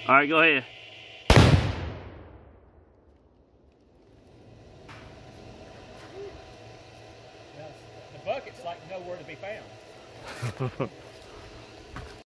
All right, go ahead. The bucket's like nowhere to be found.